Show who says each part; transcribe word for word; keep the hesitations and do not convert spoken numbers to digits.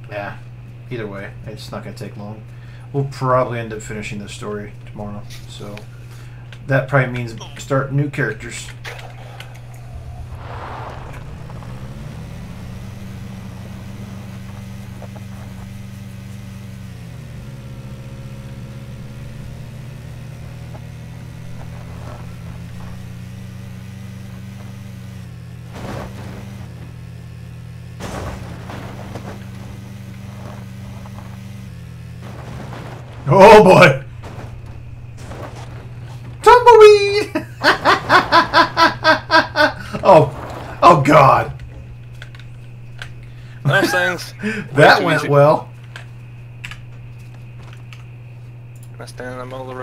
Speaker 1: Yeah. Either way, it's not going to take long. We'll probably end up finishing this story tomorrow, so that probably means start new characters. Oh boy! Tumbleweed! oh, oh God!
Speaker 2: Nice things.
Speaker 1: That went well.
Speaker 2: I stand in the middle of the road.